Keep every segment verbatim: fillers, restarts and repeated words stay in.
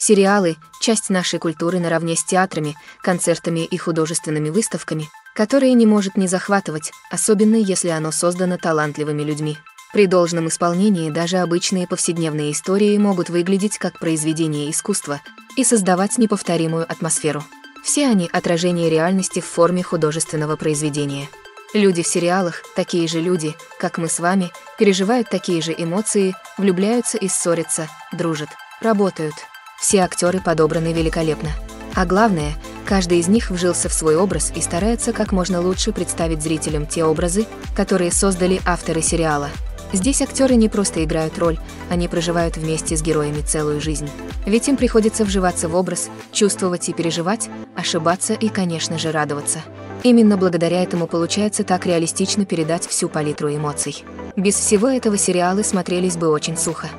Сериалы – часть нашей культуры наравне с театрами, концертами и художественными выставками, которые не может не захватывать, особенно если оно создано талантливыми людьми. При должном исполнении даже обычные повседневные истории могут выглядеть как произведение искусства и создавать неповторимую атмосферу. Все они – отражение реальности в форме художественного произведения. Люди в сериалах, такие же люди, как мы с вами, переживают такие же эмоции, влюбляются и ссорятся, дружат, работают. Все актеры подобраны великолепно. А главное, каждый из них вжился в свой образ и старается как можно лучше представить зрителям те образы, которые создали авторы сериала. Здесь актеры не просто играют роль, они проживают вместе с героями целую жизнь. Ведь им приходится вживаться в образ, чувствовать и переживать, ошибаться и, конечно же, радоваться. Именно благодаря этому получается так реалистично передать всю палитру эмоций. Без всего этого сериалы смотрелись бы очень сухо.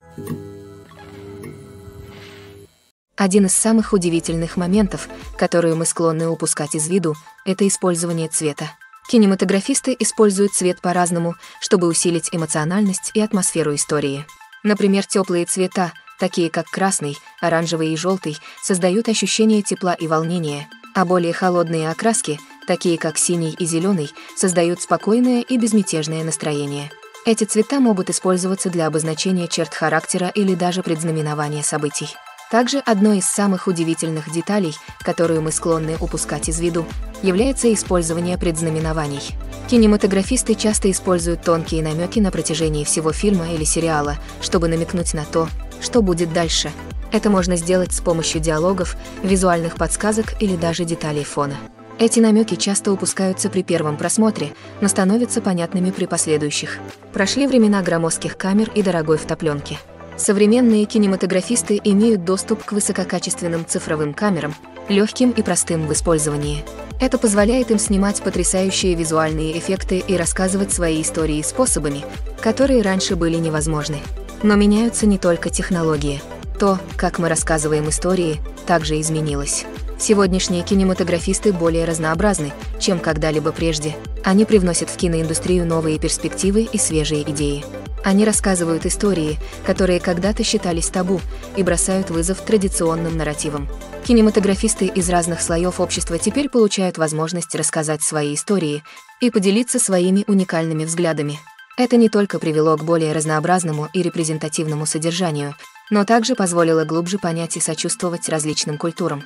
Один из самых удивительных моментов, которые мы склонны упускать из виду, это использование цвета. Кинематографисты используют цвет по-разному, чтобы усилить эмоциональность и атмосферу истории. Например, теплые цвета, такие как красный, оранжевый и желтый, создают ощущение тепла и волнения, а более холодные окраски, такие как синий и зеленый, создают спокойное и безмятежное настроение. Эти цвета могут использоваться для обозначения черт характера или даже предзнаменования событий. Также одной из самых удивительных деталей, которую мы склонны упускать из виду, является использование предзнаменований. Кинематографисты часто используют тонкие намеки на протяжении всего фильма или сериала, чтобы намекнуть на то, что будет дальше. Это можно сделать с помощью диалогов, визуальных подсказок или даже деталей фона. Эти намеки часто упускаются при первом просмотре, но становятся понятными при последующих. Прошли времена громоздких камер и дорогой фотопленки. Современные кинематографисты имеют доступ к высококачественным цифровым камерам, легким и простым в использовании. Это позволяет им снимать потрясающие визуальные эффекты и рассказывать свои истории способами, которые раньше были невозможны. Но меняются не только технологии. То, как мы рассказываем истории, также изменилось. Сегодняшние кинематографисты более разнообразны, чем когда-либо прежде. Они привносят в киноиндустрию новые перспективы и свежие идеи. Они рассказывают истории, которые когда-то считались табу, и бросают вызов традиционным нарративам. Кинематографисты из разных слоев общества теперь получают возможность рассказать свои истории и поделиться своими уникальными взглядами. Это не только привело к более разнообразному и репрезентативному содержанию, но также позволило глубже понять и сочувствовать различным культурам.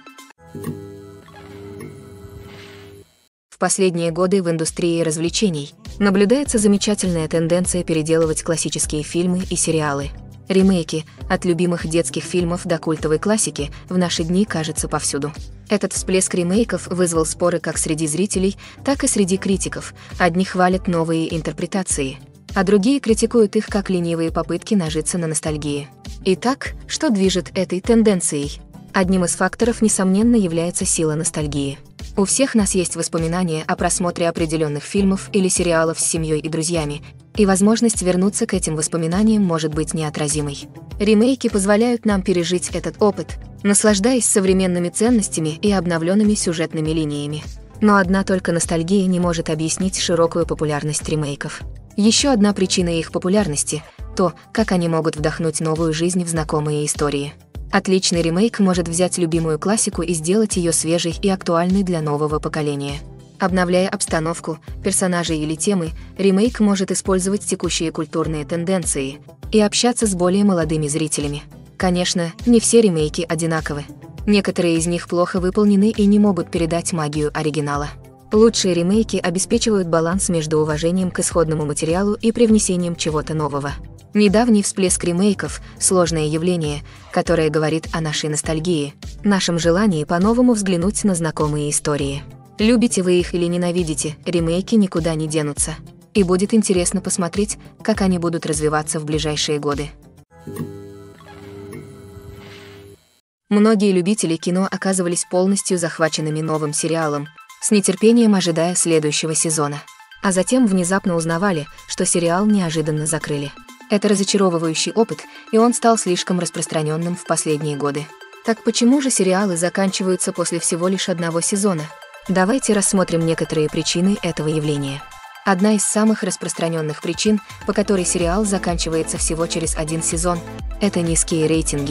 В последние годы в индустрии развлечений наблюдается замечательная тенденция переделывать классические фильмы и сериалы. Ремейки, от любимых детских фильмов до культовой классики, в наши дни кажется повсюду. Этот всплеск ремейков вызвал споры как среди зрителей, так и среди критиков. Одни хвалят новые интерпретации, а другие критикуют их как ленивые попытки нажиться на ностальгии. Итак, что движет этой тенденцией? Одним из факторов, несомненно, является сила ностальгии. У всех нас есть воспоминания о просмотре определенных фильмов или сериалов с семьей и друзьями, и возможность вернуться к этим воспоминаниям может быть неотразимой. Ремейки позволяют нам пережить этот опыт, наслаждаясь современными ценностями и обновленными сюжетными линиями. Но одна только ностальгия не может объяснить широкую популярность ремейков. Еще одна причина их популярности – то, как они могут вдохнуть новую жизнь в знакомые истории. Отличный ремейк может взять любимую классику и сделать ее свежей и актуальной для нового поколения. Обновляя обстановку, персонажей или темы, ремейк может использовать текущие культурные тенденции и общаться с более молодыми зрителями. Конечно, не все ремейки одинаковы. Некоторые из них плохо выполнены и не могут передать магию оригинала. Лучшие ремейки обеспечивают баланс между уважением к исходному материалу и привнесением чего-то нового. Недавний всплеск ремейков – сложное явление, которое говорит о нашей ностальгии, нашем желании по-новому взглянуть на знакомые истории. Любите вы их или ненавидите, ремейки никуда не денутся. И будет интересно посмотреть, как они будут развиваться в ближайшие годы. Многие любители кино оказывались полностью захваченными новым сериалом, с нетерпением ожидая следующего сезона. А затем внезапно узнавали, что сериал неожиданно закрыли. Это разочаровывающий опыт, и он стал слишком распространенным в последние годы. Так почему же сериалы заканчиваются после всего лишь одного сезона? Давайте рассмотрим некоторые причины этого явления. Одна из самых распространенных причин, по которой сериал заканчивается всего через один сезон, это низкие рейтинги.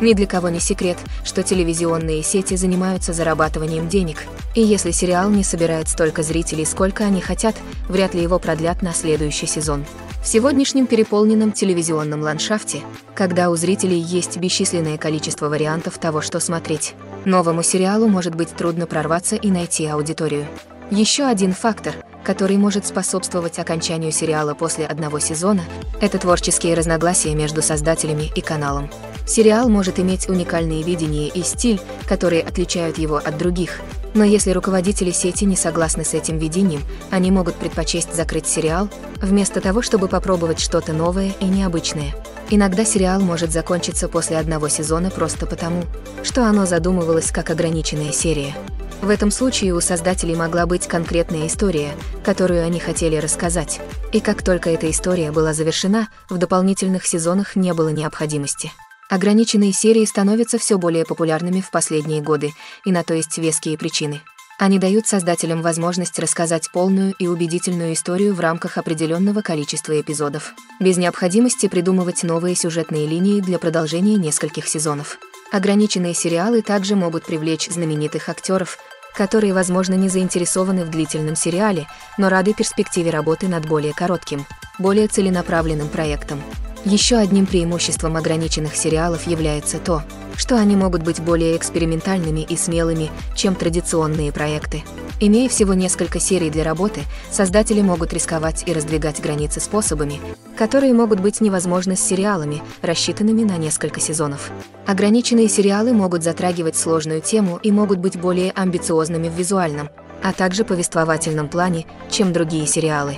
Ни для кого не секрет, что телевизионные сети занимаются зарабатыванием денег, и если сериал не собирает столько зрителей, сколько они хотят, вряд ли его продлят на следующий сезон. В сегодняшнем переполненном телевизионном ландшафте, когда у зрителей есть бесчисленное количество вариантов того, что смотреть, новому сериалу может быть трудно прорваться и найти аудиторию. Еще один фактор, который может способствовать окончанию сериала после одного сезона, это творческие разногласия между создателями и каналом. Сериал может иметь уникальные видения и стиль, которые отличают его от других, но если руководители сети не согласны с этим видением, они могут предпочесть закрыть сериал, вместо того, чтобы попробовать что-то новое и необычное. Иногда сериал может закончиться после одного сезона просто потому, что оно задумывалось как ограниченная серия. В этом случае у создателей могла быть конкретная история, которую они хотели рассказать, и как только эта история была завершена, в дополнительных сезонах не было необходимости. Ограниченные серии становятся все более популярными в последние годы, и на то есть веские причины. Они дают создателям возможность рассказать полную и убедительную историю в рамках определенного количества эпизодов, без необходимости придумывать новые сюжетные линии для продолжения нескольких сезонов. Ограниченные сериалы также могут привлечь знаменитых актеров, которые, возможно, не заинтересованы в длительном сериале, но рады перспективе работы над более коротким, более целенаправленным проектом. Еще одним преимуществом ограниченных сериалов является то, что они могут быть более экспериментальными и смелыми, чем традиционные проекты. Имея всего несколько серий для работы, создатели могут рисковать и раздвигать границы способами, которые могут быть невозможны с сериалами, рассчитанными на несколько сезонов. Ограниченные сериалы могут затрагивать сложную тему и могут быть более амбициозными в визуальном, а также повествовательном плане, чем другие сериалы.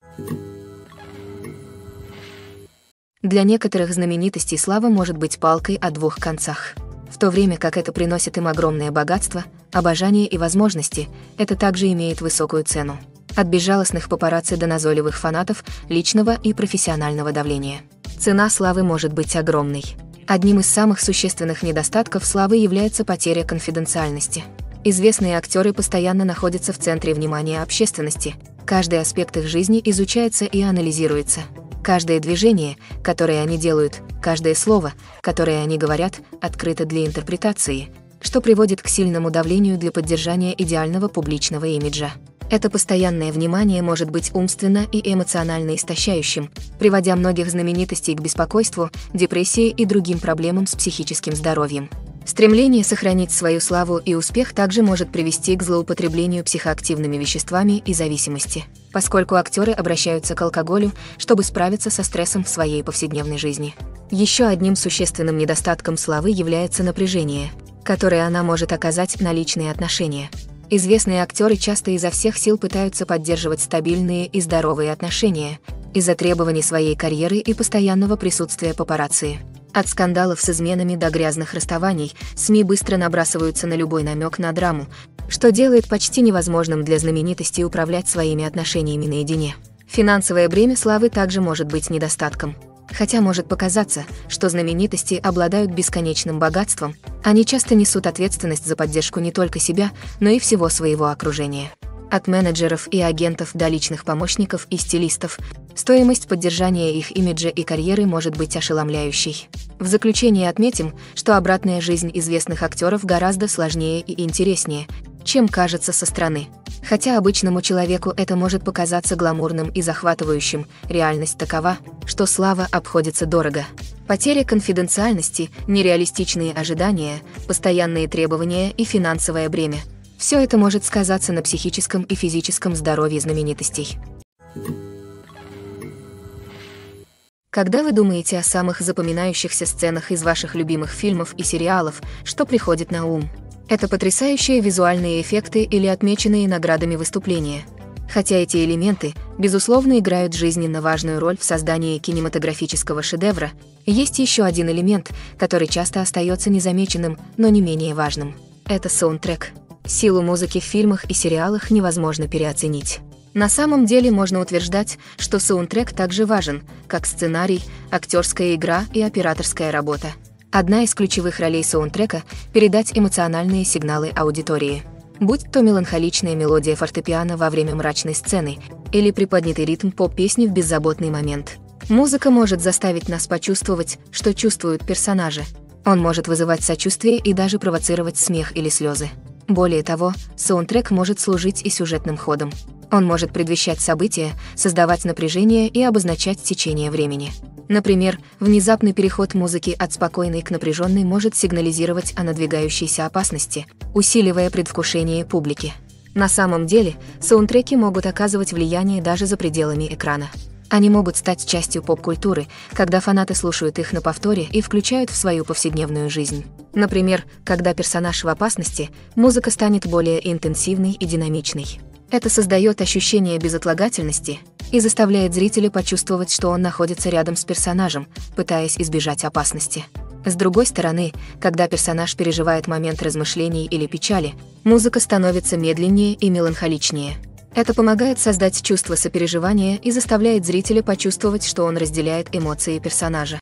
Для некоторых знаменитостей слава может быть палкой о двух концах. В то время как это приносит им огромное богатство, обожание и возможности, это также имеет высокую цену. От безжалостных папарацци до назойливых фанатов, личного и профессионального давления. Цена славы может быть огромной. Одним из самых существенных недостатков славы является потеря конфиденциальности. Известные актеры постоянно находятся в центре внимания общественности. Каждый аспект их жизни изучается и анализируется. Каждое движение, которое они делают, каждое слово, которое они говорят, открыто для интерпретации, что приводит к сильному давлению для поддержания идеального публичного имиджа. Это постоянное внимание может быть умственно и эмоционально истощающим, приводя многих знаменитостей к беспокойству, депрессии и другим проблемам с психическим здоровьем. Стремление сохранить свою славу и успех также может привести к злоупотреблению психоактивными веществами и зависимости, поскольку актеры обращаются к алкоголю, чтобы справиться со стрессом в своей повседневной жизни. Еще одним существенным недостатком славы является напряжение, которое она может оказать на личные отношения. Известные актеры часто изо всех сил пытаются поддерживать стабильные и здоровые отношения из-за требований своей карьеры и постоянного присутствия папарацци. От скандалов с изменами до грязных расставаний СМИ быстро набрасываются на любой намек на драму, что делает почти невозможным для знаменитостей управлять своими отношениями наедине. Финансовое бремя славы также может быть недостатком. Хотя может показаться, что знаменитости обладают бесконечным богатством, они часто несут ответственность за поддержку не только себя, но и всего своего окружения. От менеджеров и агентов до личных помощников и стилистов, стоимость поддержания их имиджа и карьеры может быть ошеломляющей. В заключение отметим, что обратная жизнь известных актеров гораздо сложнее и интереснее, чем кажется со стороны. Хотя обычному человеку это может показаться гламурным и захватывающим, реальность такова, что слава обходится дорого. Потеря конфиденциальности, нереалистичные ожидания, постоянные требования и финансовое бремя – все это может сказаться на психическом и физическом здоровье знаменитостей. Когда вы думаете о самых запоминающихся сценах из ваших любимых фильмов и сериалов, что приходит на ум? Это потрясающие визуальные эффекты или отмеченные наградами выступления. Хотя эти элементы, безусловно, играют жизненно важную роль в создании кинематографического шедевра, есть еще один элемент, который часто остается незамеченным, но не менее важным. Это саундтрек. Силу музыки в фильмах и сериалах невозможно переоценить. На самом деле можно утверждать, что саундтрек также важен, как сценарий, актерская игра и операторская работа. Одна из ключевых ролей саундтрека – передать эмоциональные сигналы аудитории. Будь то меланхоличная мелодия фортепиано во время мрачной сцены или приподнятый ритм поп-песни в беззаботный момент. Музыка может заставить нас почувствовать, что чувствуют персонажи. Он может вызывать сочувствие и даже провоцировать смех или слезы. Более того, саундтрек может служить и сюжетным ходом. Он может предвещать события, создавать напряжение и обозначать течение времени. Например, внезапный переход музыки от спокойной к напряженной может сигнализировать о надвигающейся опасности, усиливая предвкушение публики. На самом деле, саундтреки могут оказывать влияние даже за пределами экрана. Они могут стать частью поп-культуры, когда фанаты слушают их на повторе и включают в свою повседневную жизнь. Например, когда персонаж в опасности, музыка станет более интенсивной и динамичной. Это создает ощущение безотлагательности и заставляет зрителя почувствовать, что он находится рядом с персонажем, пытаясь избежать опасности. С другой стороны, когда персонаж переживает момент размышлений или печали, музыка становится медленнее и меланхоличнее. Это помогает создать чувство сопереживания и заставляет зрителя почувствовать, что он разделяет эмоции персонажа.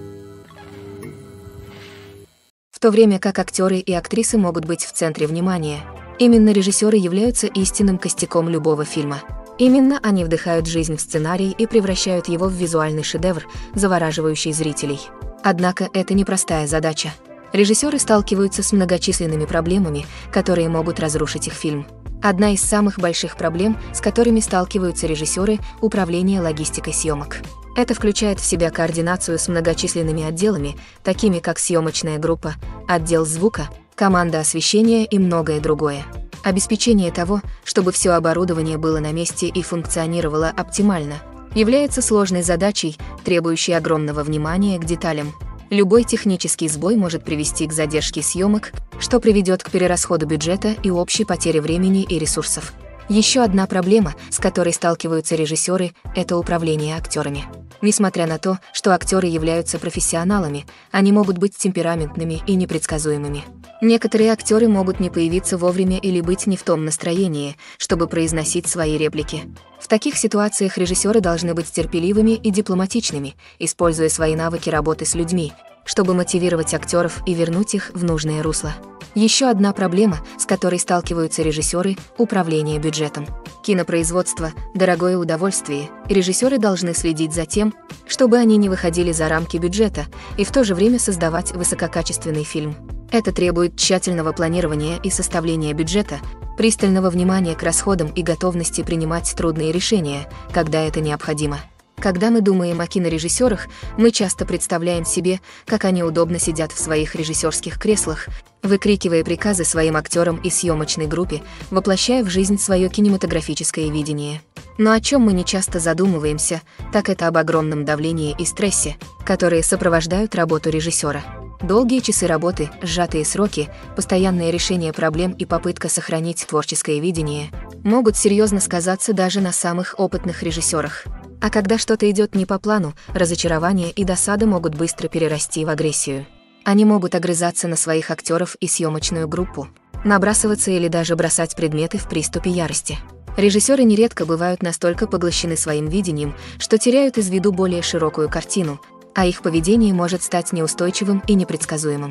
В то время как актеры и актрисы могут быть в центре внимания, именно режиссеры являются истинным костяком любого фильма. Именно они вдыхают жизнь в сценарий и превращают его в визуальный шедевр, завораживающий зрителей. Однако это непростая задача. Режиссеры сталкиваются с многочисленными проблемами, которые могут разрушить их фильм. Одна из самых больших проблем, с которыми сталкиваются режиссеры, — управление логистикой съемок. Это включает в себя координацию с многочисленными отделами, такими как съемочная группа, отдел звука, команда освещения и многое другое. Обеспечение того, чтобы все оборудование было на месте и функционировало оптимально, является сложной задачей, требующей огромного внимания к деталям. Любой технический сбой может привести к задержке съемок, что приведет к перерасходу бюджета и общей потере времени и ресурсов. Еще одна проблема, с которой сталкиваются режиссеры, — это управление актерами. Несмотря на то, что актеры являются профессионалами, они могут быть темпераментными и непредсказуемыми. Некоторые актеры могут не появиться вовремя или быть не в том настроении, чтобы произносить свои реплики. В таких ситуациях режиссеры должны быть терпеливыми и дипломатичными, используя свои навыки работы с людьми, чтобы мотивировать актеров и вернуть их в нужное русло. Еще одна проблема, с которой сталкиваются режиссеры — управление бюджетом. Кинопроизводство — дорогое удовольствие, и режиссеры должны следить за тем, чтобы они не выходили за рамки бюджета и в то же время создавать высококачественный фильм. Это требует тщательного планирования и составления бюджета, пристального внимания к расходам и готовности принимать трудные решения, когда это необходимо. Когда мы думаем о кинорежиссерах, мы часто представляем себе, как они удобно сидят в своих режиссерских креслах, выкрикивая приказы своим актерам и съемочной группе, воплощая в жизнь свое кинематографическое видение. Но о чем мы не часто задумываемся, так это об огромном давлении и стрессе, которые сопровождают работу режиссера. Долгие часы работы, сжатые сроки, постоянное решение проблем и попытка сохранить творческое видение могут серьезно сказаться даже на самых опытных режиссерах. А когда что-то идет не по плану, разочарование и досада могут быстро перерасти в агрессию. Они могут огрызаться на своих актеров и съемочную группу, набрасываться или даже бросать предметы в приступе ярости. Режиссеры нередко бывают настолько поглощены своим видением, что теряют из виду более широкую картину, а их поведение может стать неустойчивым и непредсказуемым.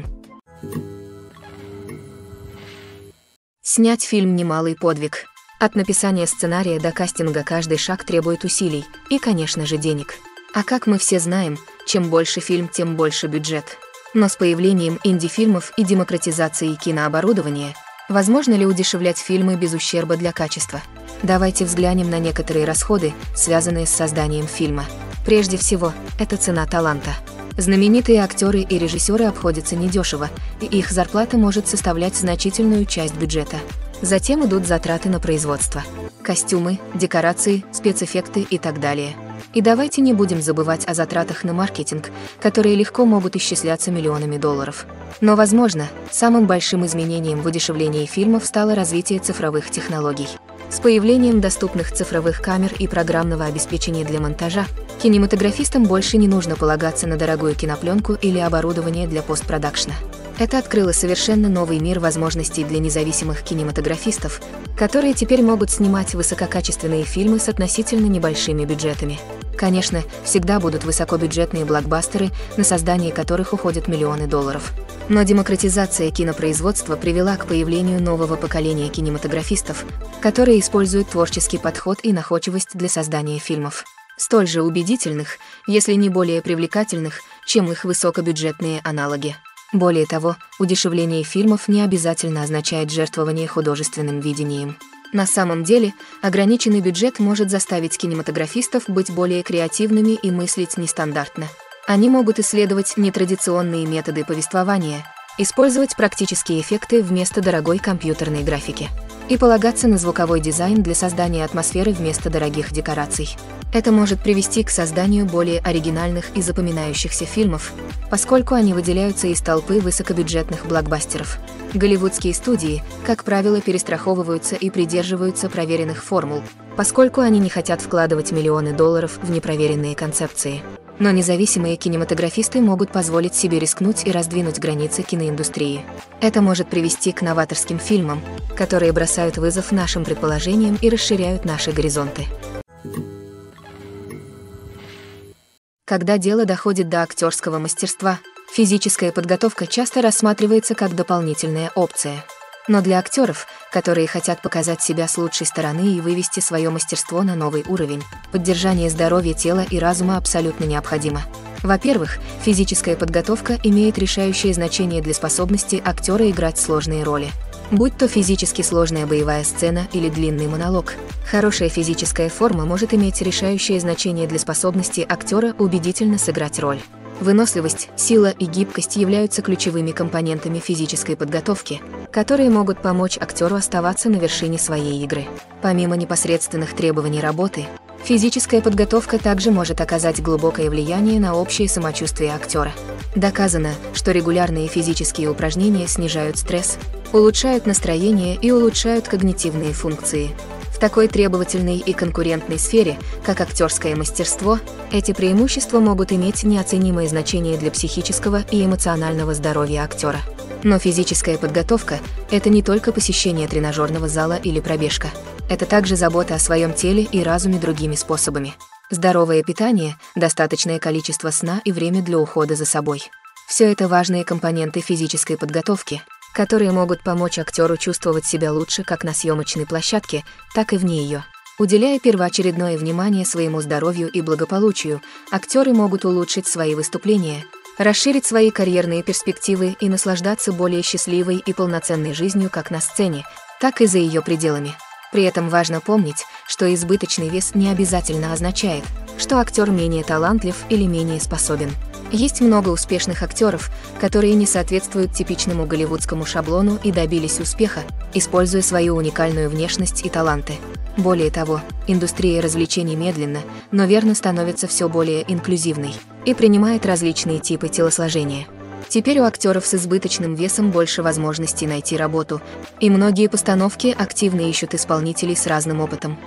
Снять фильм — немалый подвиг. От написания сценария до кастинга каждый шаг требует усилий и, конечно же, денег. А как мы все знаем, чем больше фильм, тем больше бюджет. Но с появлением инди-фильмов и демократизацией кинооборудования, возможно ли удешевлять фильмы без ущерба для качества? Давайте взглянем на некоторые расходы, связанные с созданием фильма. Прежде всего, это цена таланта. Знаменитые актеры и режиссеры обходятся недешево, и их зарплата может составлять значительную часть бюджета. Затем идут затраты на производство. Костюмы, декорации, спецэффекты и так далее. И давайте не будем забывать о затратах на маркетинг, которые легко могут исчисляться миллионами долларов. Но, возможно, самым большим изменением в удешевлении фильмов стало развитие цифровых технологий. С появлением доступных цифровых камер и программного обеспечения для монтажа, кинематографистам больше не нужно полагаться на дорогую кинопленку или оборудование для постпродакшна. Это открыло совершенно новый мир возможностей для независимых кинематографистов, которые теперь могут снимать высококачественные фильмы с относительно небольшими бюджетами. Конечно, всегда будут высокобюджетные блокбастеры, на создание которых уходят миллионы долларов. Но демократизация кинопроизводства привела к появлению нового поколения кинематографистов, которые используют творческий подход и находчивость для создания фильмов, столь же убедительных, если не более привлекательных, чем их высокобюджетные аналоги. Более того, удешевление фильмов не обязательно означает жертвование художественным видением. На самом деле, ограниченный бюджет может заставить кинематографистов быть более креативными и мыслить нестандартно. Они могут исследовать нетрадиционные методы повествования, использовать практические эффекты вместо дорогой компьютерной графики и полагаться на звуковой дизайн для создания атмосферы вместо дорогих декораций. Это может привести к созданию более оригинальных и запоминающихся фильмов, поскольку они выделяются из толпы высокобюджетных блокбастеров. Голливудские студии, как правило, перестраховываются и придерживаются проверенных формул, поскольку они не хотят вкладывать миллионы долларов в непроверенные концепции. Но независимые кинематографисты могут позволить себе рискнуть и раздвинуть границы киноиндустрии. Это может привести к новаторским фильмам, которые бросают вызов нашим предположениям и расширяют наши горизонты. Когда дело доходит до актерского мастерства, физическая подготовка часто рассматривается как дополнительная опция. Но для актеров, которые хотят показать себя с лучшей стороны и вывести свое мастерство на новый уровень, поддержание здоровья тела и разума абсолютно необходимо. Во-первых, физическая подготовка имеет решающее значение для способности актера играть сложные роли. Будь то физически сложная боевая сцена или длинный монолог, хорошая физическая форма может иметь решающее значение для способности актера убедительно сыграть роль. Выносливость, сила и гибкость являются ключевыми компонентами физической подготовки, которые могут помочь актеру оставаться на вершине своей игры. Помимо непосредственных требований работы, физическая подготовка также может оказать глубокое влияние на общее самочувствие актера. Доказано, что регулярные физические упражнения снижают стресс, улучшают настроение и улучшают когнитивные функции. В такой требовательной и конкурентной сфере, как актерское мастерство, эти преимущества могут иметь неоценимое значение для психического и эмоционального здоровья актера. Но физическая подготовка – это не только посещение тренажерного зала или пробежка. Это также забота о своем теле и разуме другими способами. Здоровое питание, достаточное количество сна и время для ухода за собой. Все это важные компоненты физической подготовки, которые могут помочь актеру чувствовать себя лучше как на съемочной площадке, так и вне ее. Уделяя первоочередное внимание своему здоровью и благополучию, актеры могут улучшить свои выступления, расширить свои карьерные перспективы и наслаждаться более счастливой и полноценной жизнью как на сцене, так и за ее пределами. При этом важно помнить, что избыточный вес не обязательно означает, что актер менее талантлив или менее способен. Есть много успешных актеров, которые не соответствуют типичному голливудскому шаблону и добились успеха, используя свою уникальную внешность и таланты. Более того, индустрия развлечений медленно, но верно становится все более инклюзивной и принимает различные типы телосложения. Теперь у актеров с избыточным весом больше возможностей найти работу, и многие постановки активно ищут исполнителей с разным опытом.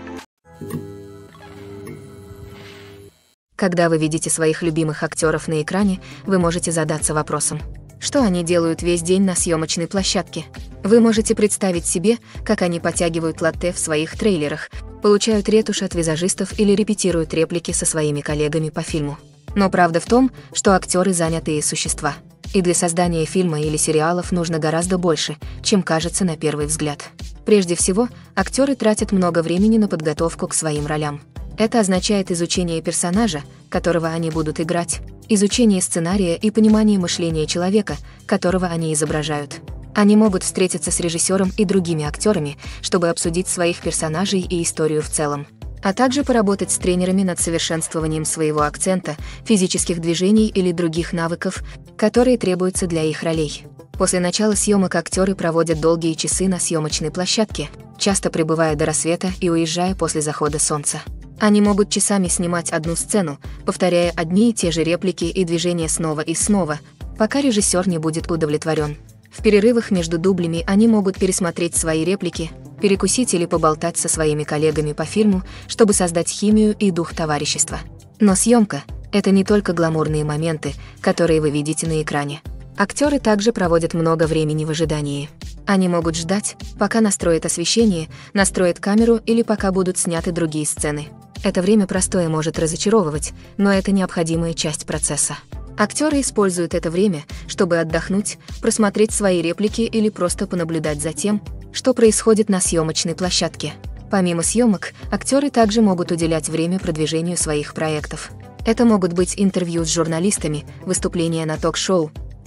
Когда вы видите своих любимых актеров на экране, вы можете задаться вопросом: что они делают весь день на съемочной площадке? Вы можете представить себе, как они подтягивают латте в своих трейлерах, получают ретушь от визажистов или репетируют реплики со своими коллегами по фильму. Но правда в том, что актеры занятые существа. И для создания фильма или сериалов нужно гораздо больше, чем кажется на первый взгляд. Прежде всего, актеры тратят много времени на подготовку к своим ролям. Это означает изучение персонажа, которого они будут играть, изучение сценария и понимание мышления человека, которого они изображают. Они могут встретиться с режиссером и другими актерами, чтобы обсудить своих персонажей и историю в целом, а также поработать с тренерами над совершенствованием своего акцента, физических движений или других навыков, которые требуются для их ролей. После начала съемок актеры проводят долгие часы на съемочной площадке, часто пребывая до рассвета и уезжая после захода солнца. Они могут часами снимать одну сцену, повторяя одни и те же реплики и движения снова и снова, пока режиссер не будет удовлетворен. В перерывах между дублями они могут пересмотреть свои реплики, перекусить или поболтать со своими коллегами по фильму, чтобы создать химию и дух товарищества. Но съемка – это не только гламурные моменты, которые вы видите на экране. Актеры также проводят много времени в ожидании. Они могут ждать, пока настроят освещение, настроят камеру или пока будут сняты другие сцены. Это время простое может разочаровывать, но это необходимая часть процесса. Актеры используют это время, чтобы отдохнуть, просмотреть свои реплики или просто понаблюдать за тем, что происходит на съемочной площадке. Помимо съемок, актеры также могут уделять время продвижению своих проектов. Это могут быть интервью с журналистами, выступления на ток-шоу,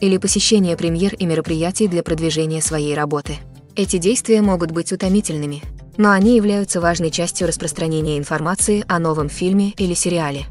или посещение премьер и мероприятий для продвижения своей работы. Эти действия могут быть утомительными, но они являются важной частью распространения информации о новом фильме или сериале.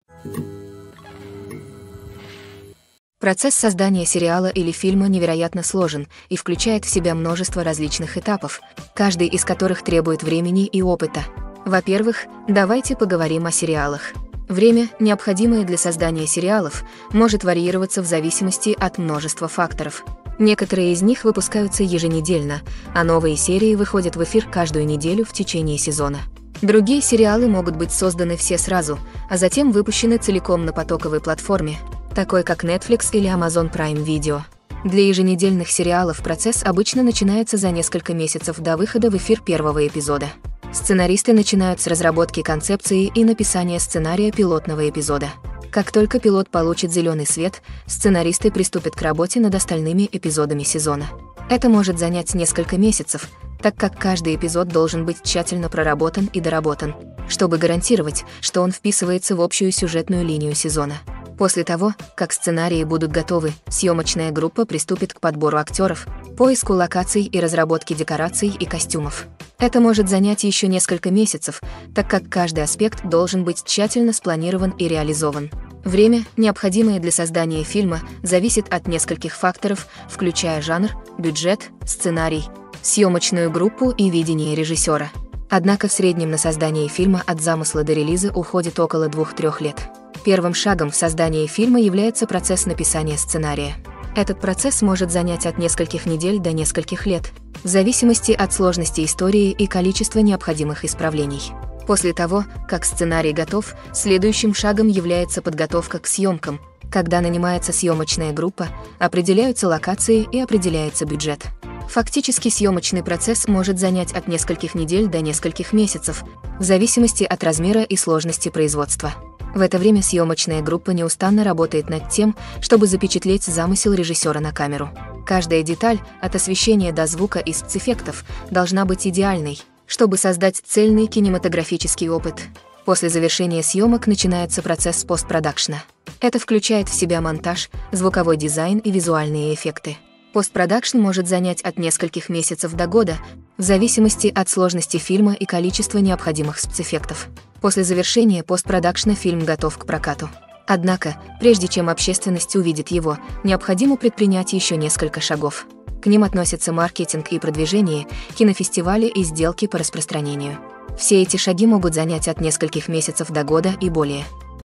Процесс создания сериала или фильма невероятно сложен и включает в себя множество различных этапов, каждый из которых требует времени и опыта. Во-первых, давайте поговорим о сериалах. Время, необходимое для создания сериалов, может варьироваться в зависимости от множества факторов. Некоторые из них выпускаются еженедельно, а новые серии выходят в эфир каждую неделю в течение сезона. Другие сериалы могут быть созданы все сразу, а затем выпущены целиком на потоковой платформе, такой как Netflix или Amazon Prime Video. Для еженедельных сериалов процесс обычно начинается за несколько месяцев до выхода в эфир первого эпизода. Сценаристы начинают с разработки концепции и написания сценария пилотного эпизода. Как только пилот получит зеленый свет, сценаристы приступят к работе над остальными эпизодами сезона. Это может занять несколько месяцев, так как каждый эпизод должен быть тщательно проработан и доработан, чтобы гарантировать, что он вписывается в общую сюжетную линию сезона. После того, как сценарии будут готовы, съемочная группа приступит к подбору актеров, поиску локаций и разработке декораций и костюмов. Это может занять еще несколько месяцев, так как каждый аспект должен быть тщательно спланирован и реализован. Время, необходимое для создания фильма, зависит от нескольких факторов, включая жанр, бюджет, сценарий, съемочную группу и видение режиссера. Однако в среднем на создание фильма от замысла до релиза уходит около двух-трёх лет. Первым шагом в создании фильма является процесс написания сценария. Этот процесс может занять от нескольких недель до нескольких лет, в зависимости от сложности истории и количества необходимых исправлений. После того, как сценарий готов, следующим шагом является подготовка к съемкам, когда нанимается съемочная группа, определяются локации и определяется бюджет. Фактически съемочный процесс может занять от нескольких недель до нескольких месяцев, в зависимости от размера и сложности производства. В это время съемочная группа неустанно работает над тем, чтобы запечатлеть замысел режиссера на камеру. Каждая деталь, от освещения до звука и спецэффектов, должна быть идеальной, чтобы создать цельный кинематографический опыт. После завершения съемок начинается процесс постпродакшна. Это включает в себя монтаж, звуковой дизайн и визуальные эффекты. Постпродакшн может занять от нескольких месяцев до года, в зависимости от сложности фильма и количества необходимых спецэффектов. После завершения постпродакшна фильм готов к прокату. Однако, прежде чем общественность увидит его, необходимо предпринять еще несколько шагов. К ним относятся маркетинг и продвижение, кинофестивали и сделки по распространению. Все эти шаги могут занять от нескольких месяцев до года и более.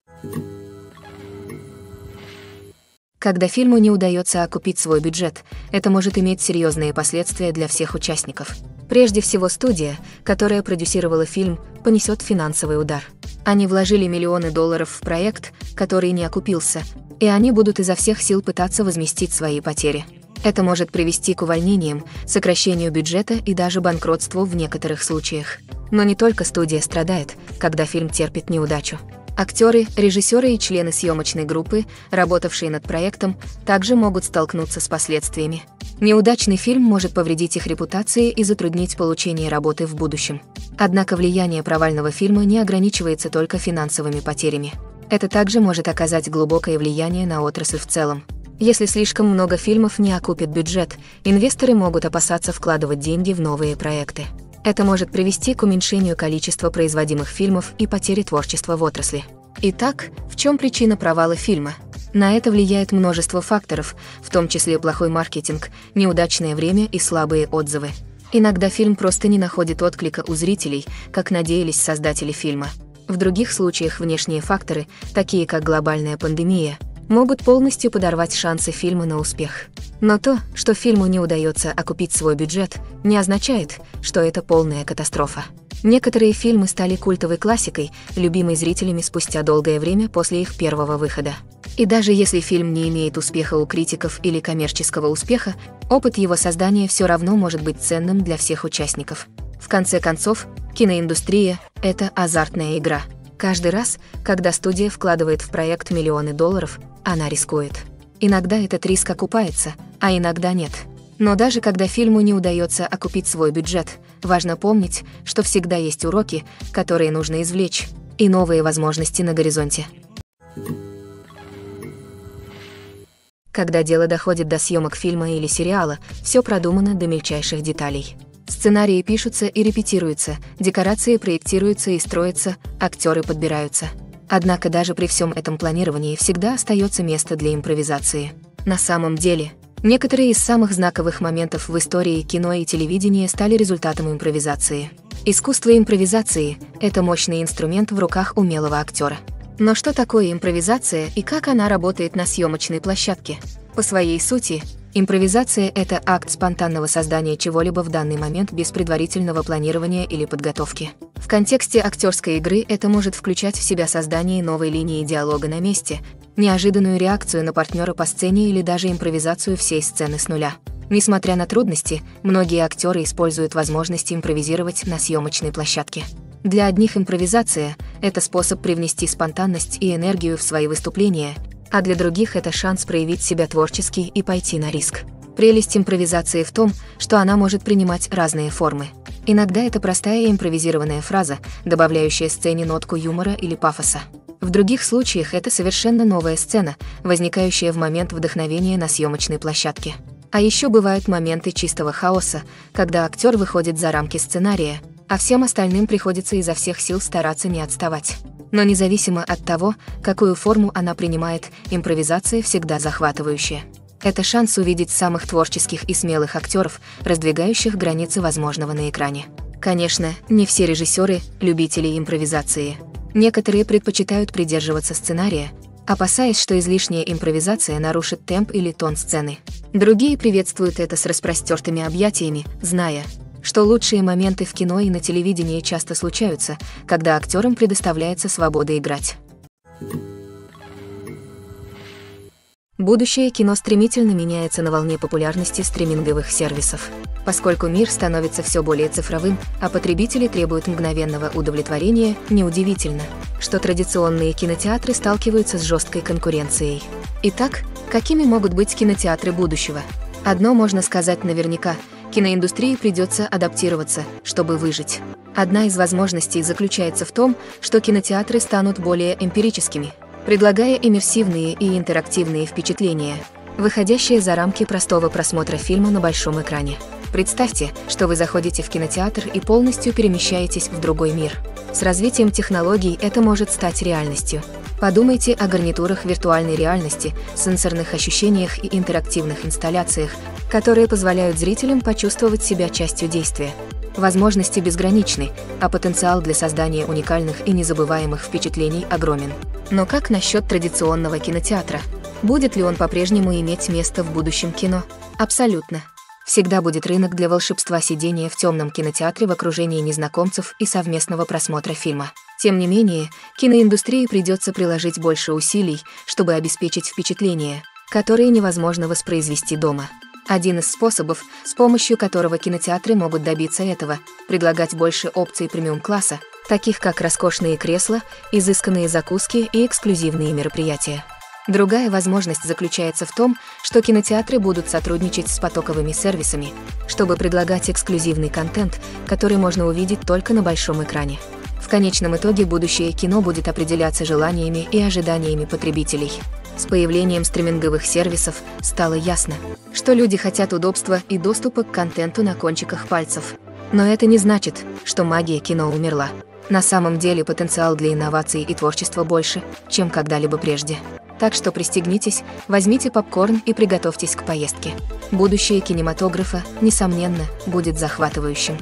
Когда фильму не удается окупить свой бюджет, это может иметь серьезные последствия для всех участников. Прежде всего, студия, которая продюсировала фильм, понесет финансовый удар. Они вложили миллионы долларов в проект, который не окупился, и они будут изо всех сил пытаться возместить свои потери. Это может привести к увольнениям, сокращению бюджета и даже банкротству в некоторых случаях. Но не только студия страдает, когда фильм терпит неудачу. Актеры, режиссеры и члены съемочной группы, работавшие над проектом, также могут столкнуться с последствиями. Неудачный фильм может повредить их репутации и затруднить получение работы в будущем. Однако влияние провального фильма не ограничивается только финансовыми потерями. Это также может оказать глубокое влияние на отрасль в целом. Если слишком много фильмов не окупит бюджет, инвесторы могут опасаться вкладывать деньги в новые проекты. Это может привести к уменьшению количества производимых фильмов и потере творчества в отрасли. Итак, в чем причина провала фильма? На это влияет множество факторов, в том числе плохой маркетинг, неудачное время и слабые отзывы. Иногда фильм просто не находит отклика у зрителей, как надеялись создатели фильма. В других случаях внешние факторы, такие как глобальная пандемия, могут полностью подорвать шансы фильма на успех. Но то, что фильму не удается окупить свой бюджет, не означает, что это полная катастрофа. Некоторые фильмы стали культовой классикой, любимой зрителями спустя долгое время после их первого выхода. И даже если фильм не имеет успеха у критиков или коммерческого успеха, опыт его создания все равно может быть ценным для всех участников. В конце концов, киноиндустрия – это азартная игра. Каждый раз, когда студия вкладывает в проект миллионы долларов, она рискует. Иногда этот риск окупается, а иногда нет. Но даже когда фильму не удается окупить свой бюджет, важно помнить, что всегда есть уроки, которые нужно извлечь, и новые возможности на горизонте. Когда дело доходит до съемок фильма или сериала, все продумано до мельчайших деталей. Сценарии пишутся и репетируются, декорации проектируются и строятся, актеры подбираются. Однако даже при всем этом планировании всегда остается место для импровизации. На самом деле, некоторые из самых знаковых моментов в истории кино и телевидения стали результатом импровизации. Искусство импровизации – это мощный инструмент в руках умелого актера. Но что такое импровизация и как она работает на съемочной площадке? По своей сути, импровизация – это акт спонтанного создания чего-либо в данный момент без предварительного планирования или подготовки. В контексте актерской игры это может включать в себя создание новой линии диалога на месте, неожиданную реакцию на партнера по сцене или даже импровизацию всей сцены с нуля. Несмотря на трудности, многие актеры используют возможность импровизировать на съемочной площадке. Для одних импровизация – это способ привнести спонтанность и энергию в свои выступления, а для других это шанс проявить себя творчески и пойти на риск. Прелесть импровизации в том, что она может принимать разные формы. Иногда это простая импровизированная фраза, добавляющая сцене нотку юмора или пафоса. В других случаях это совершенно новая сцена, возникающая в момент вдохновения на съемочной площадке. А еще бывают моменты чистого хаоса, когда актер выходит за рамки сценария, а всем остальным приходится изо всех сил стараться не отставать. Но независимо от того, какую форму она принимает, импровизация всегда захватывающая. Это шанс увидеть самых творческих и смелых актеров, раздвигающих границы возможного на экране. Конечно, не все режиссеры – любители импровизации. Некоторые предпочитают придерживаться сценария, опасаясь, что излишняя импровизация нарушит темп или тон сцены. Другие приветствуют это с распростертыми объятиями, зная, что лучшие моменты в кино и на телевидении часто случаются, когда актерам предоставляется свобода играть. Будущее кино стремительно меняется на волне популярности стриминговых сервисов. Поскольку мир становится все более цифровым, а потребители требуют мгновенного удовлетворения, неудивительно, что традиционные кинотеатры сталкиваются с жесткой конкуренцией. Итак, какими могут быть кинотеатры будущего? Одно можно сказать наверняка – киноиндустрии придется адаптироваться, чтобы выжить. Одна из возможностей заключается в том, что кинотеатры станут более эмпирическими, предлагая иммерсивные и интерактивные впечатления, выходящие за рамки простого просмотра фильма на большом экране. Представьте, что вы заходите в кинотеатр и полностью перемещаетесь в другой мир. С развитием технологий это может стать реальностью. Подумайте о гарнитурах виртуальной реальности, сенсорных ощущениях и интерактивных инсталляциях, которые позволяют зрителям почувствовать себя частью действия. Возможности безграничны, а потенциал для создания уникальных и незабываемых впечатлений огромен. Но как насчет традиционного кинотеатра? Будет ли он по-прежнему иметь место в будущем кино? Абсолютно. Всегда будет рынок для волшебства сидения в темном кинотеатре в окружении незнакомцев и совместного просмотра фильма. Тем не менее, киноиндустрии придется приложить больше усилий, чтобы обеспечить впечатления, которые невозможно воспроизвести дома. Один из способов, с помощью которого кинотеатры могут добиться этого, предлагать больше опций премиум-класса, таких как роскошные кресла, изысканные закуски и эксклюзивные мероприятия. Другая возможность заключается в том, что кинотеатры будут сотрудничать с потоковыми сервисами, чтобы предлагать эксклюзивный контент, который можно увидеть только на большом экране. В конечном итоге будущее кино будет определяться желаниями и ожиданиями потребителей. С появлением стриминговых сервисов стало ясно, что люди хотят удобства и доступа к контенту на кончиках пальцев. Но это не значит, что магия кино умерла. На самом деле потенциал для инноваций и творчества больше, чем когда-либо прежде. Так что пристегнитесь, возьмите попкорн и приготовьтесь к поездке. Будущее кинематографа, несомненно, будет захватывающим.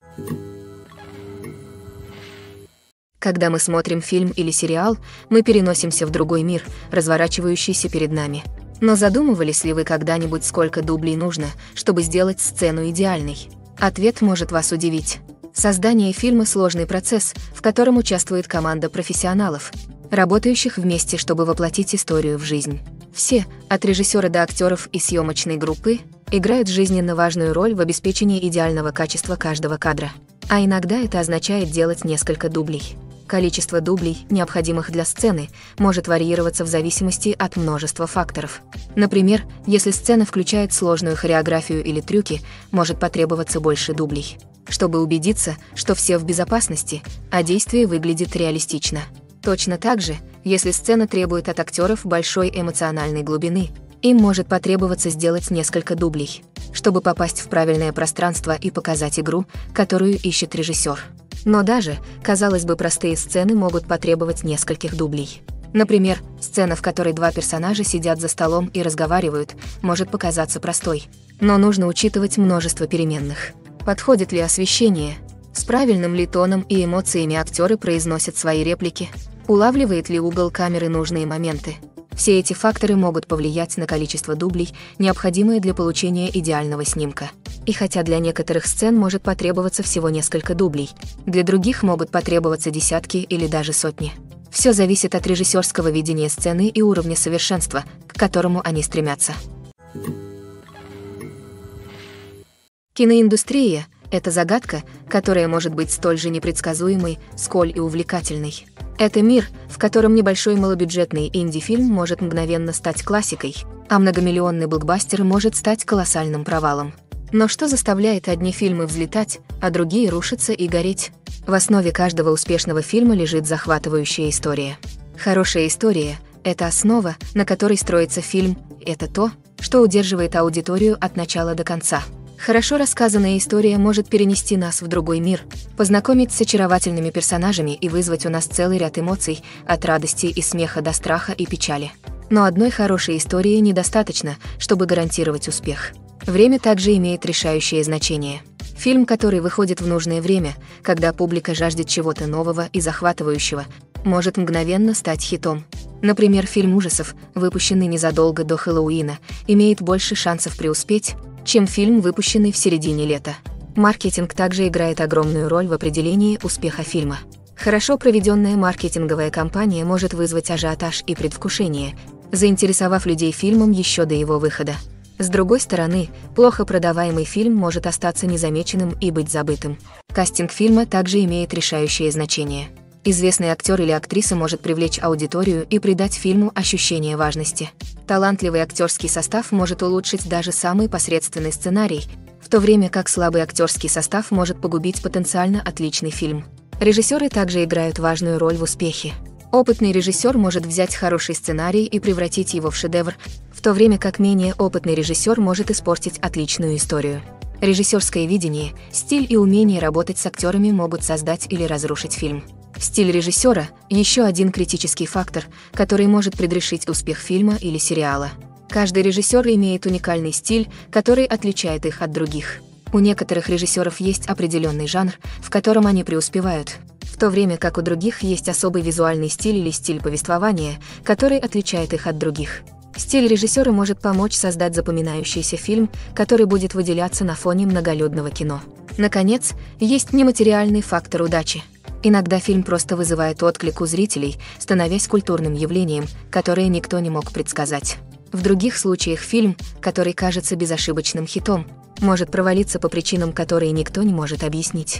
Когда мы смотрим фильм или сериал, мы переносимся в другой мир, разворачивающийся перед нами. Но задумывались ли вы когда-нибудь, сколько дублей нужно, чтобы сделать сцену идеальной? Ответ может вас удивить. Создание фильма – сложный процесс, в котором участвует команда профессионалов, работающих вместе, чтобы воплотить историю в жизнь. Все, от режиссера до актеров и съемочной группы, играют жизненно важную роль в обеспечении идеального качества каждого кадра. А иногда это означает делать несколько дублей. Количество дублей, необходимых для сцены, может варьироваться в зависимости от множества факторов. Например, если сцена включает сложную хореографию или трюки, может потребоваться больше дублей, чтобы убедиться, что все в безопасности, а действие выглядит реалистично. Точно так же, если сцена требует от актеров большой эмоциональной глубины, Им может потребоваться сделать несколько дублей, чтобы попасть в правильное пространство и показать игру, которую ищет режиссер. Но даже, казалось бы, простые сцены могут потребовать нескольких дублей. Например, сцена, в которой два персонажа сидят за столом и разговаривают, может показаться простой. Но нужно учитывать множество переменных. Подходит ли освещение? С правильным ли тоном и эмоциями актеры произносят свои реплики? Улавливает ли угол камеры нужные моменты? Все эти факторы могут повлиять на количество дублей, необходимое для получения идеального снимка. И хотя для некоторых сцен может потребоваться всего несколько дублей, для других могут потребоваться десятки или даже сотни. Все зависит от режиссерского видения сцены и уровня совершенства, к которому они стремятся. Киноиндустрия – это загадка, которая может быть столь же непредсказуемой, сколь и увлекательной. Это мир, в котором небольшой малобюджетный инди-фильм может мгновенно стать классикой, а многомиллионный блокбастер может стать колоссальным провалом. Но что заставляет одни фильмы взлетать, а другие рушиться и гореть? В основе каждого успешного фильма лежит захватывающая история. Хорошая история – это основа, на которой строится фильм, это то, что удерживает аудиторию от начала до конца. Хорошо рассказанная история может перенести нас в другой мир, познакомить с очаровательными персонажами и вызвать у нас целый ряд эмоций, от радости и смеха до страха и печали. Но одной хорошей истории недостаточно, чтобы гарантировать успех. Время также имеет решающее значение. Фильм, который выходит в нужное время, когда публика жаждет чего-то нового и захватывающего, может мгновенно стать хитом. Например, фильм ужасов, выпущенный незадолго до Хэллоуина, имеет больше шансов преуспеть, чем фильм, выпущенный в середине лета. Маркетинг также играет огромную роль в определении успеха фильма. Хорошо проведенная маркетинговая кампания может вызвать ажиотаж и предвкушение, заинтересовав людей фильмом еще до его выхода. С другой стороны, плохо продаваемый фильм может остаться незамеченным и быть забытым. Кастинг фильма также имеет решающее значение. Известный актер или актриса может привлечь аудиторию и придать фильму ощущение важности. Талантливый актерский состав может улучшить даже самый посредственный сценарий, в то время как слабый актерский состав может погубить потенциально отличный фильм. Режиссеры также играют важную роль в успехе. Опытный режиссер может взять хороший сценарий и превратить его в шедевр, в то время как менее опытный режиссер может испортить отличную историю. Режиссерское видение, стиль и умение работать с актерами могут создать или разрушить фильм. Стиль режиссера – еще один критический фактор, который может предрешить успех фильма или сериала. Каждый режиссер имеет уникальный стиль, который отличает их от других. У некоторых режиссеров есть определенный жанр, в котором они преуспевают, в то время как у других есть особый визуальный стиль или стиль повествования, который отличает их от других. Стиль режиссера может помочь создать запоминающийся фильм, который будет выделяться на фоне многолюдного кино. Наконец, есть нематериальный фактор удачи. Иногда фильм просто вызывает отклик у зрителей, становясь культурным явлением, которое никто не мог предсказать. В других случаях фильм, который кажется безошибочным хитом, может провалиться по причинам, которые никто не может объяснить.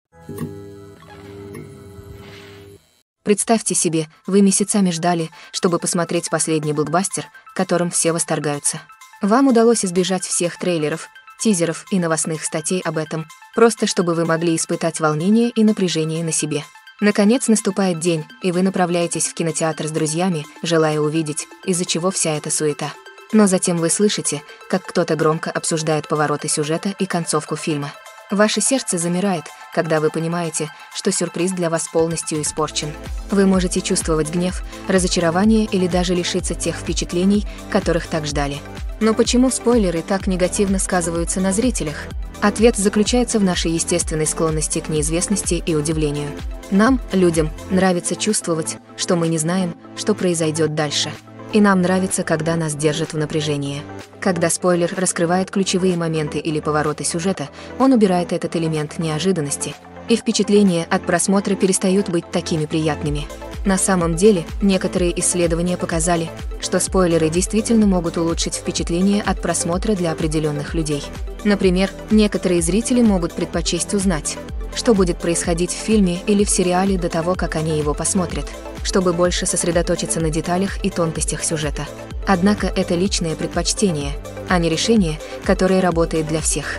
Представьте себе, вы месяцами ждали, чтобы посмотреть последний блокбастер, которым все восторгаются. Вам удалось избежать всех трейлеров, тизеров и новостных статей об этом, просто чтобы вы могли испытать волнение и напряжение на себе. Наконец наступает день, и вы направляетесь в кинотеатр с друзьями, желая увидеть, из-за чего вся эта суета. Но затем вы слышите, как кто-то громко обсуждает повороты сюжета и концовку фильма. Ваше сердце замирает, когда вы понимаете, что сюрприз для вас полностью испорчен. Вы можете чувствовать гнев, разочарование или даже лишиться тех впечатлений, которых так ждали. Но почему спойлеры так негативно сказываются на зрителях? Ответ заключается в нашей естественной склонности к неизвестности и удивлению. Нам, людям, нравится чувствовать, что мы не знаем, что произойдет дальше. И нам нравится, когда нас держат в напряжении. Когда спойлер раскрывает ключевые моменты или повороты сюжета, он убирает этот элемент неожиданности, и впечатления от просмотра перестают быть такими приятными. На самом деле, некоторые исследования показали, что спойлеры действительно могут улучшить впечатление от просмотра для определенных людей. Например, некоторые зрители могут предпочесть узнать, что будет происходить в фильме или в сериале до того, как они его посмотрят, чтобы больше сосредоточиться на деталях и тонкостях сюжета. Однако это личное предпочтение, а не решение, которое работает для всех.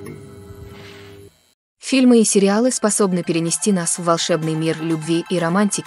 Фильмы и сериалы способны перенести нас в волшебный мир любви и романтики,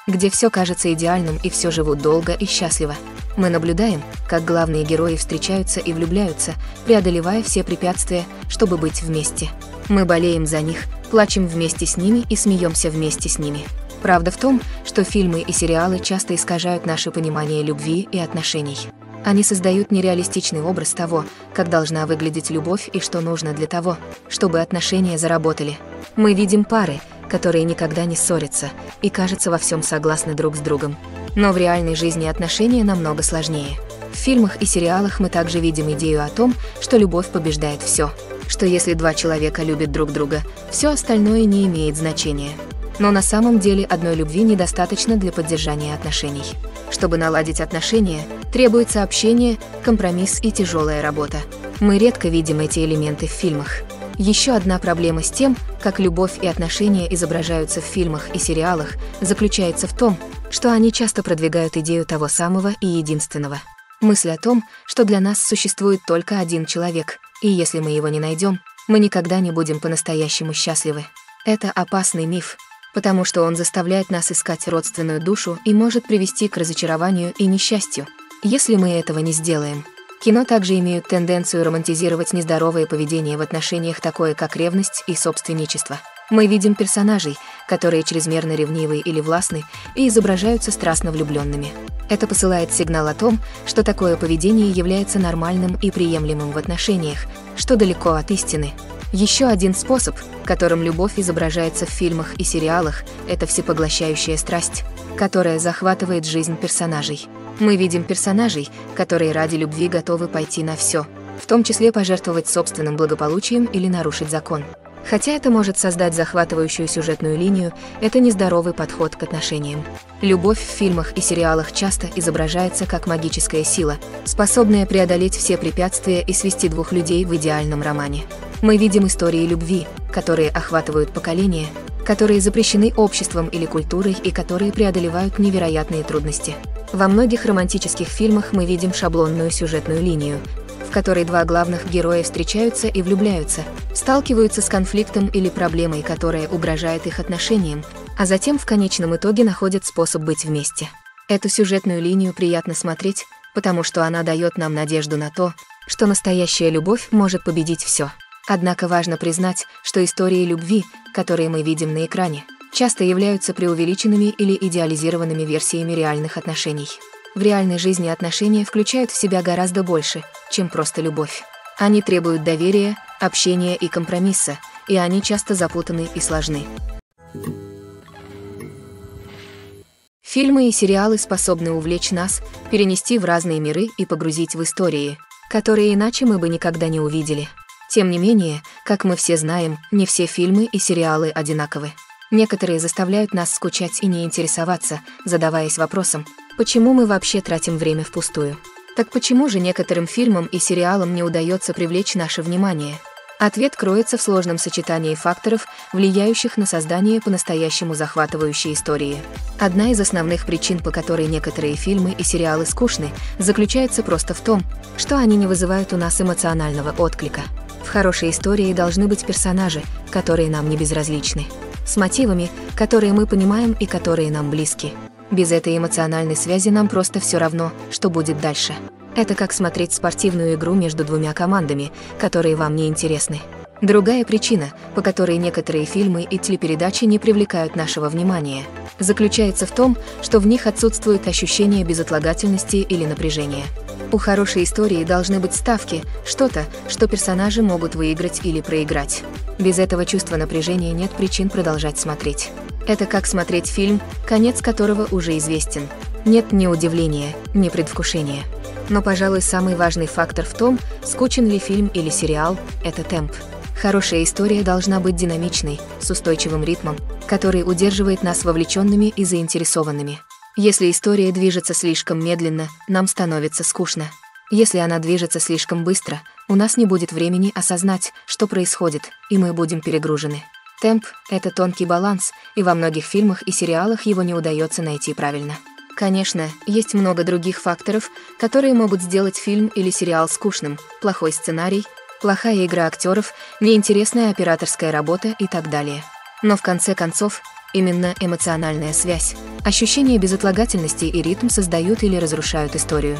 где все кажется идеальным и все живут долго и счастливо. Мы наблюдаем, как главные герои встречаются и влюбляются, преодолевая все препятствия, чтобы быть вместе. Мы болеем за них, плачем вместе с ними и смеемся вместе с ними. Правда в том, что фильмы и сериалы часто искажают наше понимание любви и отношений. Они создают нереалистичный образ того, как должна выглядеть любовь и что нужно для того, чтобы отношения заработали. Мы видим пары, которые никогда не ссорятся и, кажется, во всем согласны друг с другом. Но в реальной жизни отношения намного сложнее. В фильмах и сериалах мы также видим идею о том, что любовь побеждает все, что если два человека любят друг друга, все остальное не имеет значения. Но на самом деле одной любви недостаточно для поддержания отношений. Чтобы наладить отношения, требуется общение, компромисс и тяжелая работа. Мы редко видим эти элементы в фильмах. Еще одна проблема с тем, как любовь и отношения изображаются в фильмах и сериалах, заключается в том, что они часто продвигают идею того самого и единственного. Мысль о том, что для нас существует только один человек, и если мы его не найдем, мы никогда не будем по-настоящему счастливы. Это опасный миф, потому что он заставляет нас искать родственную душу и может привести к разочарованию и несчастью, если мы этого не сделаем. Кино также имеют тенденцию романтизировать нездоровое поведение в отношениях, такое как ревность и собственничество. Мы видим персонажей, которые чрезмерно ревнивы или властны и изображаются страстно влюбленными. Это посылает сигнал о том, что такое поведение является нормальным и приемлемым в отношениях, что далеко от истины. Еще один способ, которым любовь изображается в фильмах и сериалах, это всепоглощающая страсть, которая захватывает жизнь персонажей. Мы видим персонажей, которые ради любви готовы пойти на все, в том числе пожертвовать собственным благополучием или нарушить закон. Хотя это может создать захватывающую сюжетную линию, это нездоровый подход к отношениям. Любовь в фильмах и сериалах часто изображается как магическая сила, способная преодолеть все препятствия и свести двух людей в идеальном романе. Мы видим истории любви, которые охватывают поколения, которые запрещены обществом или культурой и которые преодолевают невероятные трудности. Во многих романтических фильмах мы видим шаблонную сюжетную линию, в которой два главных героя встречаются и влюбляются, сталкиваются с конфликтом или проблемой, которая угрожает их отношениям, а затем в конечном итоге находят способ быть вместе. Эту сюжетную линию приятно смотреть, потому что она дает нам надежду на то, что настоящая любовь может победить все. Однако важно признать, что истории любви, которые мы видим на экране, часто являются преувеличенными или идеализированными версиями реальных отношений. В реальной жизни отношения включают в себя гораздо больше, чем просто любовь. Они требуют доверия, общения и компромисса, и они часто запутаны и сложны. Фильмы и сериалы способны увлечь нас, перенести в разные миры и погрузить в истории, которые иначе мы бы никогда не увидели. Тем не менее, как мы все знаем, не все фильмы и сериалы одинаковы. Некоторые заставляют нас скучать и не интересоваться, задаваясь вопросом, почему мы вообще тратим время впустую? Так почему же некоторым фильмам и сериалам не удается привлечь наше внимание? Ответ кроется в сложном сочетании факторов, влияющих на создание по-настоящему захватывающей истории. Одна из основных причин, по которой некоторые фильмы и сериалы скучны, заключается просто в том, что они не вызывают у нас эмоционального отклика. В хорошей истории должны быть персонажи, которые нам не безразличны, с мотивами, которые мы понимаем и которые нам близки. Без этой эмоциональной связи нам просто все равно, что будет дальше. Это как смотреть спортивную игру между двумя командами, которые вам не интересны. Другая причина, по которой некоторые фильмы и телепередачи не привлекают нашего внимания, заключается в том, что в них отсутствует ощущение безотлагательности или напряжения. У хорошей истории должны быть ставки, что-то, что персонажи могут выиграть или проиграть. Без этого чувства напряжения нет причин продолжать смотреть. Это как смотреть фильм, конец которого уже известен. Нет ни удивления, ни предвкушения. Но, пожалуй, самый важный фактор в том, скучен ли фильм или сериал, это темп. Хорошая история должна быть динамичной, с устойчивым ритмом, который удерживает нас вовлеченными и заинтересованными. Если история движется слишком медленно, нам становится скучно. Если она движется слишком быстро, у нас не будет времени осознать, что происходит, и мы будем перегружены. Темп — это тонкий баланс, и во многих фильмах и сериалах его не удается найти правильно. Конечно, есть много других факторов, которые могут сделать фильм или сериал скучным: плохой сценарий, плохая игра актеров, неинтересная операторская работа и так далее. Но в конце концов, Именно эмоциональная связь, ощущение безотлагательности и ритм создают или разрушают историю.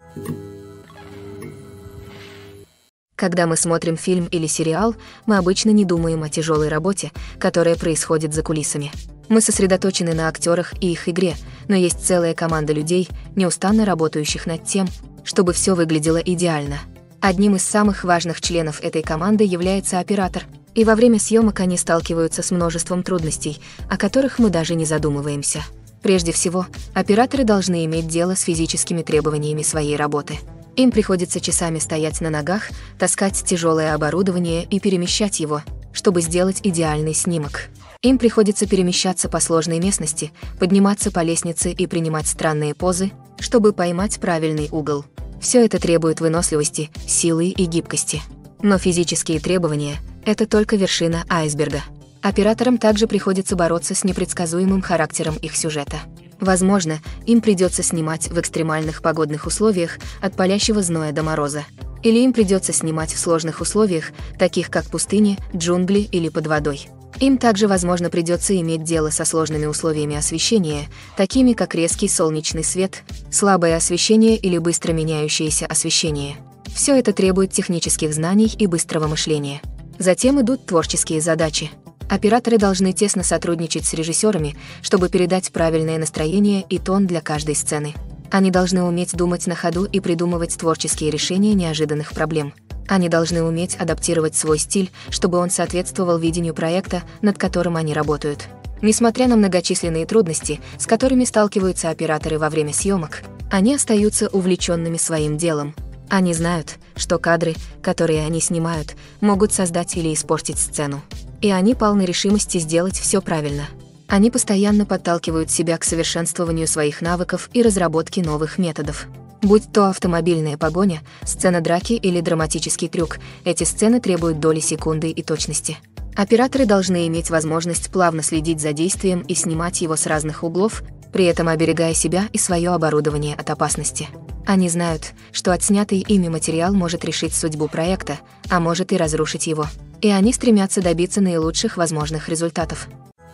Когда мы смотрим фильм или сериал, мы обычно не думаем о тяжелой работе, которая происходит за кулисами. Мы сосредоточены на актерах и их игре, но есть целая команда людей, неустанно работающих над тем, чтобы все выглядело идеально. Одним из самых важных членов этой команды является оператор, и во время съемок они сталкиваются с множеством трудностей, о которых мы даже не задумываемся. Прежде всего, операторы должны иметь дело с физическими требованиями своей работы. Им приходится часами стоять на ногах, таскать тяжелое оборудование и перемещать его, чтобы сделать идеальный снимок. Им приходится перемещаться по сложной местности, подниматься по лестнице и принимать странные позы, чтобы поймать правильный угол. Все это требует выносливости, силы и гибкости. Но физические требования – это только вершина айсберга. Операторам также приходится бороться с непредсказуемым характером их сюжета. Возможно, им придется снимать в экстремальных погодных условиях от палящего зноя до мороза. Или им придется снимать в сложных условиях, таких как пустыни, джунгли или под водой. Им также, возможно, придется иметь дело со сложными условиями освещения, такими как резкий солнечный свет, слабое освещение или быстро меняющееся освещение. Все это требует технических знаний и быстрого мышления. Затем идут творческие задачи. Операторы должны тесно сотрудничать с режиссерами, чтобы передать правильное настроение и тон для каждой сцены. Они должны уметь думать на ходу и придумывать творческие решения неожиданных проблем. Они должны уметь адаптировать свой стиль, чтобы он соответствовал видению проекта, над которым они работают. Несмотря на многочисленные трудности, с которыми сталкиваются операторы во время съемок, они остаются увлеченными своим делом. Они знают, что кадры, которые они снимают, могут создать или испортить сцену. И они полны решимости сделать все правильно. Они постоянно подталкивают себя к совершенствованию своих навыков и разработке новых методов. Будь то автомобильная погоня, сцена драки или драматический трюк, эти сцены требуют доли секунды и точности. Операторы должны иметь возможность плавно следить за действием и снимать его с разных углов, при этом оберегая себя и свое оборудование от опасности. Они знают, что отснятый ими материал может решить судьбу проекта, а может и разрушить его. И они стремятся добиться наилучших возможных результатов.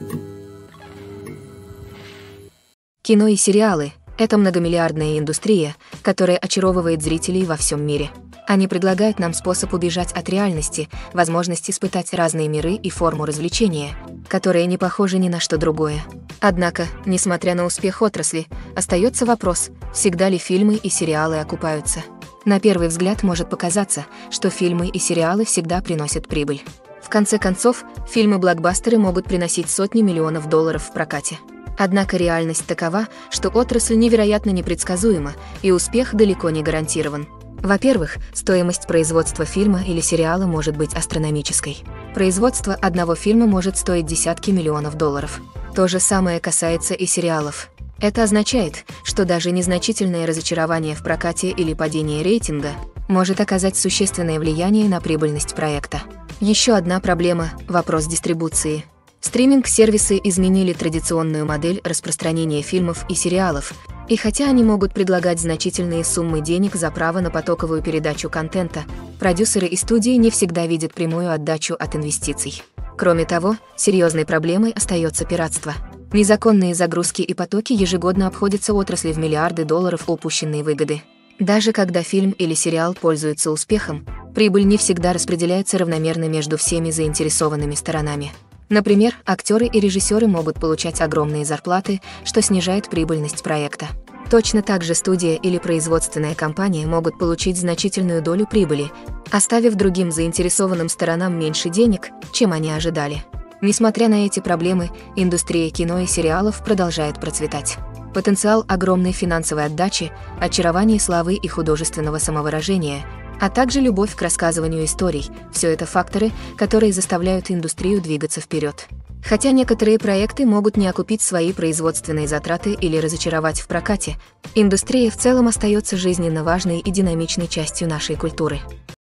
Кино и сериалы – это многомиллиардная индустрия, которая очаровывает зрителей во всем мире. Они предлагают нам способ убежать от реальности, возможность испытать разные миры и форму развлечения, которые не похожи ни на что другое. Однако, несмотря на успех отрасли, остается вопрос, всегда ли фильмы и сериалы окупаются. На первый взгляд может показаться, что фильмы и сериалы всегда приносят прибыль. В конце концов, фильмы-блокбастеры могут приносить сотни миллионов долларов в прокате. Однако реальность такова, что отрасль невероятно непредсказуема, и успех далеко не гарантирован. Во-первых, стоимость производства фильма или сериала может быть астрономической. Производство одного фильма может стоить десятки миллионов долларов. То же самое касается и сериалов. Это означает, что даже незначительное разочарование в прокате или падение рейтинга может оказать существенное влияние на прибыльность проекта. Еще одна проблема – вопрос дистрибуции. Стриминг-сервисы изменили традиционную модель распространения фильмов и сериалов, и хотя они могут предлагать значительные суммы денег за право на потоковую передачу контента, продюсеры и студии не всегда видят прямую отдачу от инвестиций. Кроме того, серьезной проблемой остается пиратство. Незаконные загрузки и потоки ежегодно обходятся отрасли в миллиарды долларов упущенной выгоды. Даже когда фильм или сериал пользуется успехом, прибыль не всегда распределяется равномерно между всеми заинтересованными сторонами. Например, актеры и режиссеры могут получать огромные зарплаты, что снижает прибыльность проекта. Точно так же студия или производственная компания могут получить значительную долю прибыли, оставив другим заинтересованным сторонам меньше денег, чем они ожидали. Несмотря на эти проблемы, индустрия кино и сериалов продолжает процветать. Потенциал огромной финансовой отдачи, очарование славы и художественного самовыражения, а также любовь к рассказыванию историй – все это факторы, которые заставляют индустрию двигаться вперед. Хотя некоторые проекты могут не окупить свои производственные затраты или разочаровать в прокате, индустрия в целом остается жизненно важной и динамичной частью нашей культуры.